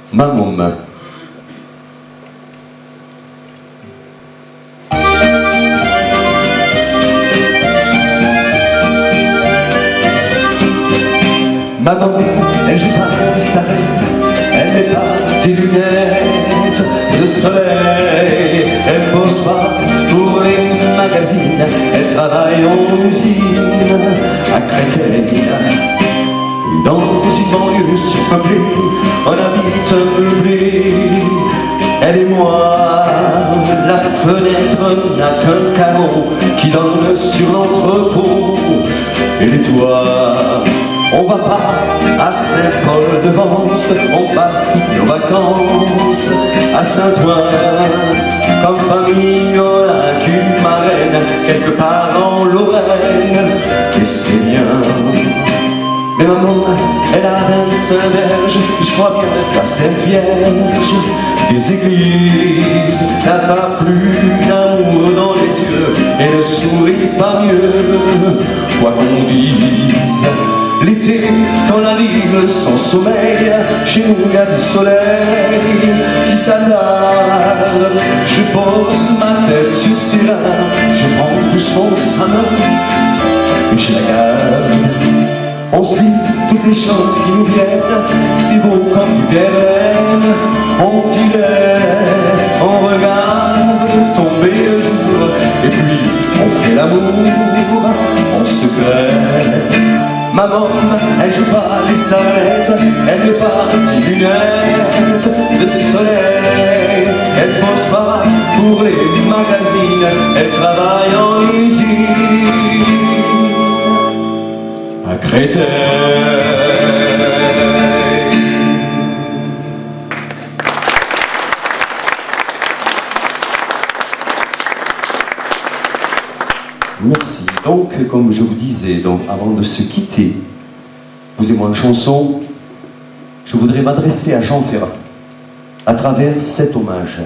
Ma môme. Ma môme, elle joue pas des starettes, elle met pas des lunettes de soleil, elle pose pas pour les magazines, elle travaille en usine à Créteil. Dans une banlieue surpeuplée, on habite meublé. Elle et moi, la fenêtre n'a qu'un carreau qui donne sur l'entrepôt. Et les toits, on va pas à Saint-Paul-de-Vence, on passe toutes nos vacances à Saint-Ouen. Comme famille, on a qu'une marraine, quelque part en Lorraine, et c'est bien. Mais maman, elle a 25 verges, je crois bien qu'à cette vierge des églises n'a pas plus d'amour dans les yeux et ne sourit pas mieux, quoi qu'on dise. L'été, quand arrive son sommeil, chez nous il y a du soleil qui s'attarde. Je pose ma tête sur ses reins, je prends doucement sa main et je la garde. On se dit toutes les choses qui nous viennent, si beau comme du Verlaine. On dirait, on regarde tomber le jour, et puis on fait l'amour en secret. Ma môme, elle joue pas les starlettes, elle met pas des lunettes de soleil, elle pose pas pour les magazines, elle travaille en usine à Créteil. Merci. Donc, comme je vous disais, donc, avant de se quitter, vous et moi une chanson, je voudrais m'adresser à Jean Ferrat à travers cet hommage.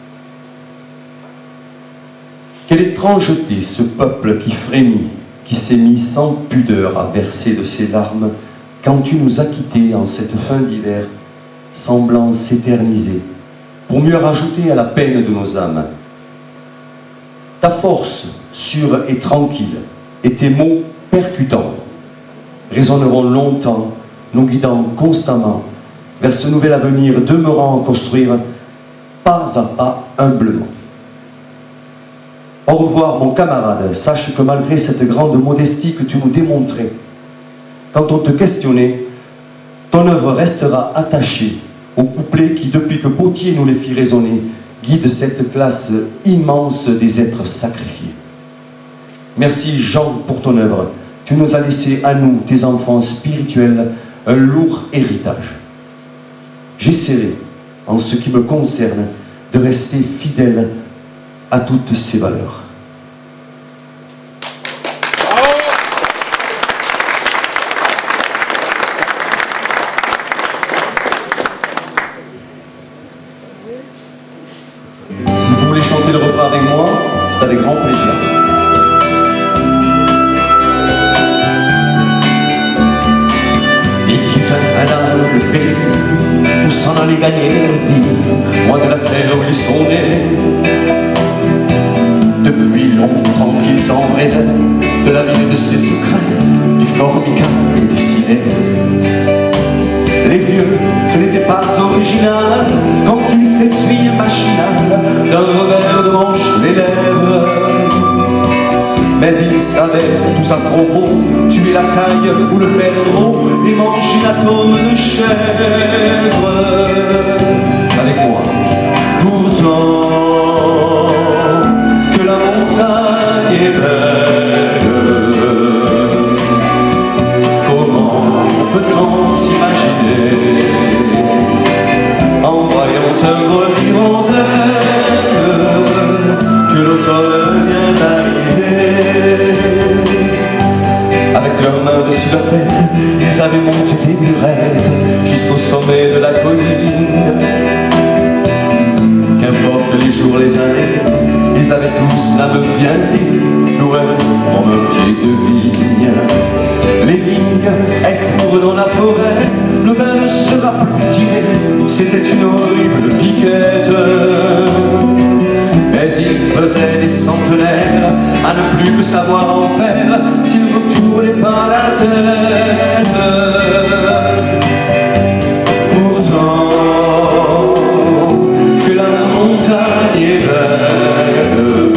Quelle étrangeté ce peuple qui frémit, qui s'est mis sans pudeur à verser de ses larmes quand tu nous as quittés en cette fin d'hiver, semblant s'éterniser, pour mieux rajouter à la peine de nos âmes. Ta force, sûre et tranquille, et tes mots percutants résonneront longtemps, nous guidant constamment vers ce nouvel avenir demeurant à construire pas à pas humblement. Au revoir mon camarade, sache que malgré cette grande modestie que tu nous démontrais, quand on te questionnait, ton œuvre restera attachée aux couplets qui, depuis que Potier nous les fit résonner, guident cette classe immense des êtres sacrifiés. Merci Jean pour ton œuvre. Tu nous as laissé à nous, tes enfants spirituels, un lourd héritage. J'essaierai, en ce qui me concerne, de rester fidèle à toutes ces valeurs. Si vous voulez chanter le refrain avec moi, c'est avec grand plaisir. Il quitte un âme le pays pour s'en aller gagner la vie, loin de la terre où ils sont nés. Depuis longtemps qu'ils en rêvaient, de la vie et de ses secrets, du formica et du ciné. Les vieux, ce n'était pas original quand ils s'essuient machinal d'un revers de manche les lèvres. Mais ils savaient tous à propos tuer la caille ou le perdreau et manger l'atome de chèvre. Avec moi, pourtant que la montagne est belle, comment peut-on s'imaginer en voyant un vol d'hirondelle que l'automne vient d'arriver? Avec leurs mains dessus la tête, ils avaient monté des murettes jusqu'au sommet de la colline. Qu'importe les jours, les années, ils avaient tous l'âme bien née, loueuse en un pied de vigne. Les vignes, elles courent dans la forêt, le vin ne sera plus tiré, c'était une horrible piquette. Mais il faisait des centenaires à ne plus que savoir en faire s'il ne retournait pas la tête. Pourtant, que la montagne est belle,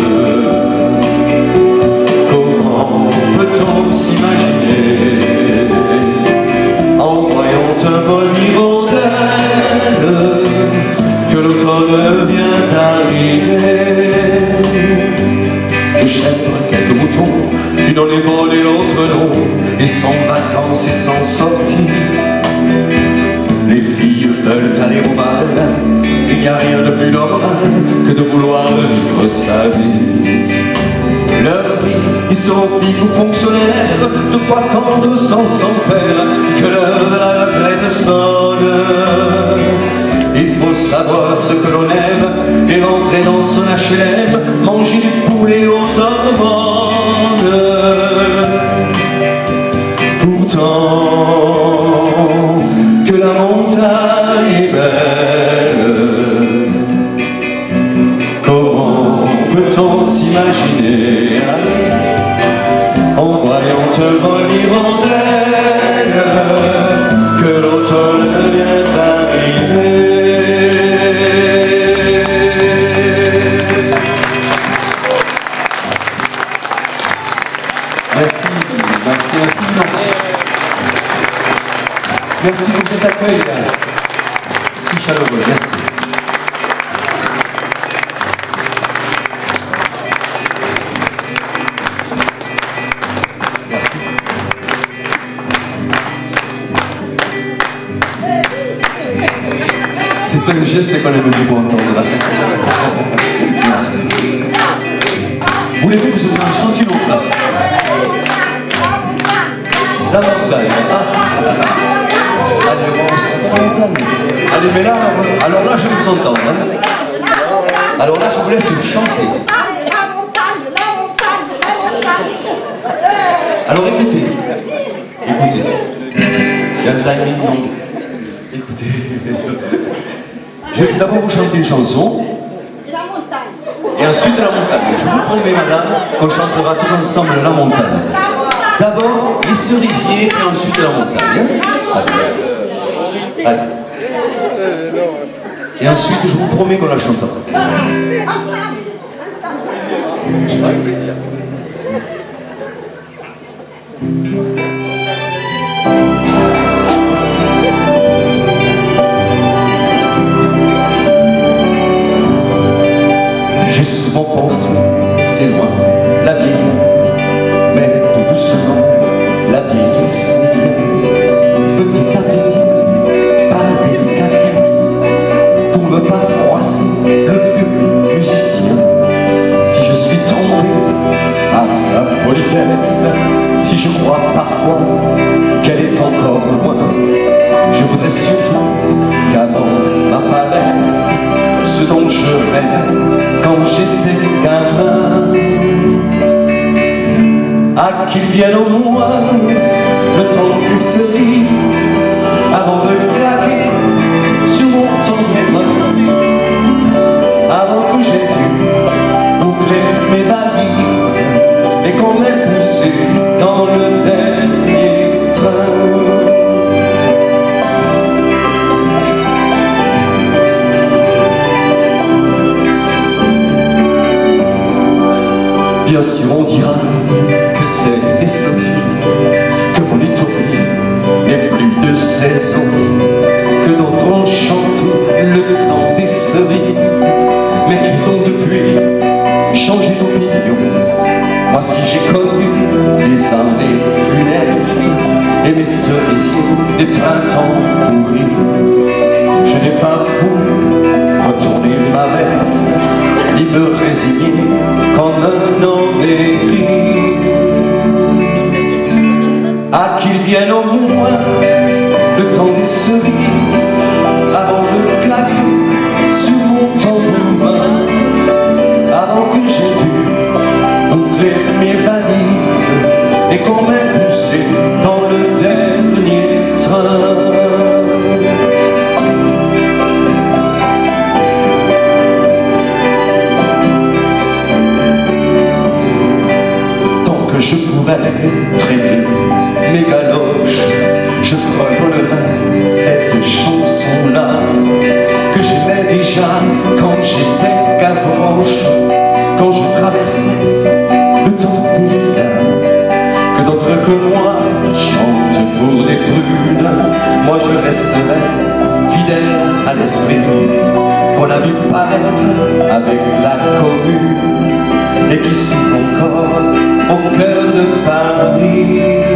comment peut-on s'imaginer en voyant un vol d'hirondelle que l'automne vient d'arriver? Deux chèvres, quelques moutons, une en est bonne et l'autre non, et sans vacances et sans sortie. Les filles veulent aller au bal, il n'y a rien de plus normal que de vouloir vivre sa vie. Leur vie, ils seront filles ou fonctionnaires, de quoi attendre sans s'en faire que l'heure de la retraite sonne. Il faut savoir ce que l'on aime et rentrer dans son HLM, manger du poulet aux hormones. Pourtant, que la montagne est belle, comment peut-on s'imaginer en voyant un vol d'hirondelle que l'automne vient d'arriver? Merci, merci infiniment. Merci pour cet accueil si chaleureux, merci. Merci. C'est un geste qu'on aime beaucoup entendre. Merci. Voulez-vous que je vous en chante une autre? La montagne. Allez, on se la montagne. Allez, mais là, alors là, je vais vous entendre. Hein. Alors là, je vous laisse chanter. Alors écoutez, écoutez. Il y a le timing, donc. Écoutez. Je vais d'abord vous chanter une chanson. Et ensuite la montagne. Je vous promets, madame, qu'on chantera tous ensemble la montagne. D'abord les cerisiers et ensuite la montagne. Allez. Allez. Et ensuite, je vous promets qu'on la chantera. Avec plaisir. J'ai souvent pensé, c'est loin, la vieillesse, mais tout doucement, la vieillesse vient, petit à petit, par délicatesse, pour ne pas froisser le vieux musicien. Si je suis tombé par sa politesse, si je crois parfois qu'elle est encore loin, je voudrais surtout qu'avant m'apparaisse ce dont je rêvais quand j'étais gamin. Ah, qu'il vienne au moins le temps des cerises avant de claquer sur mon tendre main, avant que j'aie dû boucler mes valises et qu'on m'ait poussé dans le dernier train. Bien sûr on dira que c'est des sottises, que mon utopie n'est plus de 16 ans, que d'autres ont chanté le temps des cerises, mais qu'ils ont depuis changé d'opinion. Moi si j'ai connu des années funestes et mes cerisiers des printemps pourris, je n'ai pas voulu retourner ma veste ni me résigner comme un homme aigri. À qu'il vienne au moins le temps des cerises avant de claquer sur mon tambour, avant que j'ai dû boucler mes valises et qu'on m'ait poussé dans le dernier train. traîner mes galoches. Je redonnerai cette chanson-là que j'aimais déjà quand j'étais gavroche, quand je traversais le temps des lilas, que d'autres que moi chantent pour des prunes. Moi je resterai fidèle à l'esprit qu'on a vu paraître avec la commune et qui souffle encore au cœur de Paris.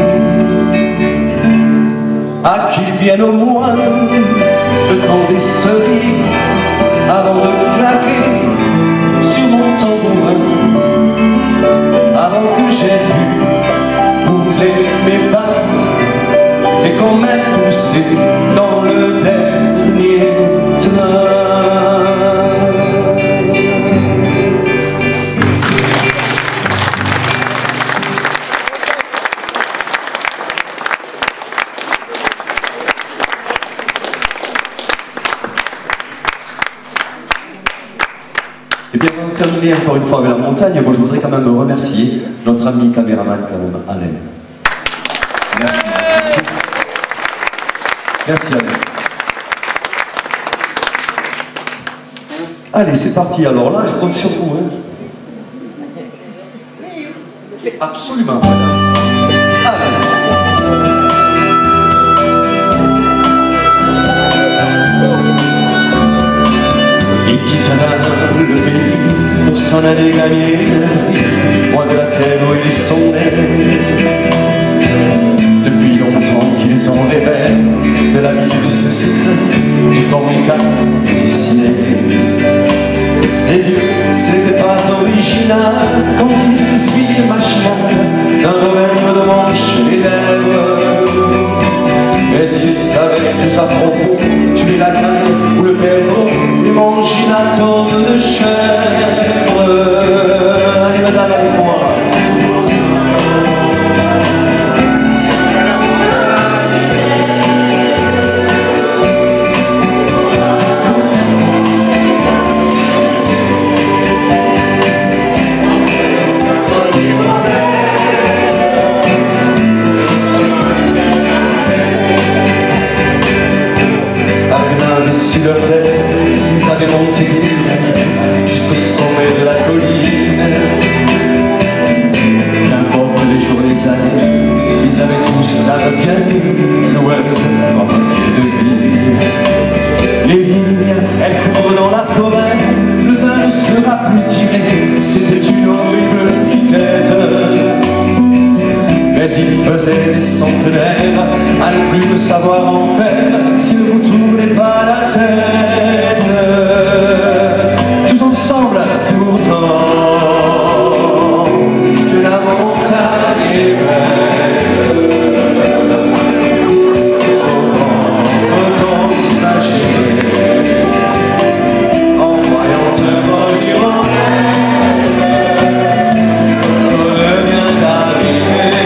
À qu'il vienne au moins le temps des cerises avant de claquer sur mon tambourin, avant que j'aie pu boucler mes valises et qu'on m'ait poussé dans le dernier train. Et bien, pour terminer encore une fois avec la montagne, moi je voudrais quand même remercier notre ami caméraman quand même, Alain. Merci. Merci Alain. Allez, c'est parti. Alors là, je compte sur vous. Hein. Absolument, madame. Allez. Il quitta le pays pour s'en aller gagner, loin de la terre où ils sont nés. Depuis longtemps qu'ils en rêvaient de la vie de ce secret du formica dessiné. Les vieux, c'était pas original quand ils s'essuient machinal d'un revers de manche les lèvres. Mais ils savaient tous à propos tuer la canne ou le perdreau et manger la tombe de chèvre. Allez madame avec moi. Sur leur tête, ils avaient monté jusqu'au sommet de la colline. N'importe les jours, les années, ils avaient tous la vieille loueuse en papier de vigne. Les vignes, elles courent dans la forêt, le vin ne sera plus tiré, c'était une horrible piquette. Mais il faisait des centenaires à ne plus que savoir en faire si ne vous tournez pas la tête. Tous ensemble, pourtant, que la montagne est belle. Comment peut-on s'imaginer en voyant te revenir en l'air, tout vient d'arriver.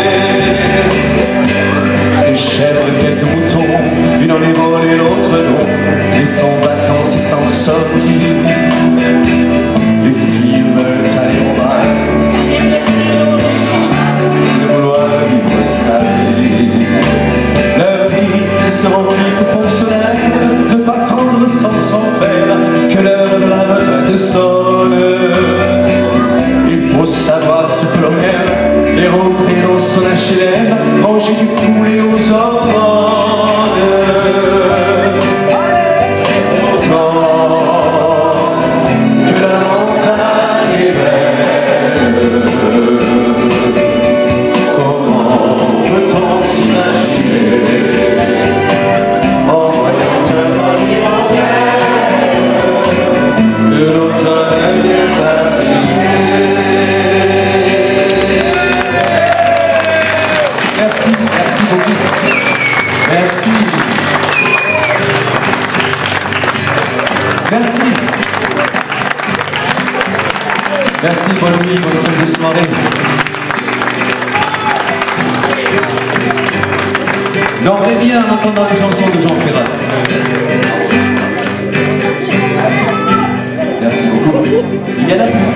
Des chèvres, quelques moutons, une en est volée, l'autre non, et sans vacances et sans sortie. Les filles veulent aller au bal, de vouloir vivre sa vie. Leur vie se remplit de fonctionnaires, de pas tendre sans s'en faire, que l'heure de la retraite sonne. Il faut savoir se plonger et rentrer dans son HLM, manger du poulet aux hormones. Pourtant, que la montagne est belle. Comment peut-on s'imaginer en voyant un revenir en terre que l'automne vient d'arriver. Merci, merci beaucoup. Merci. Merci. Merci, bonne nuit, bonne fin de soirée. Dormez bien en entendant les chansons de Jean Ferrat. Merci beaucoup. Il y a là.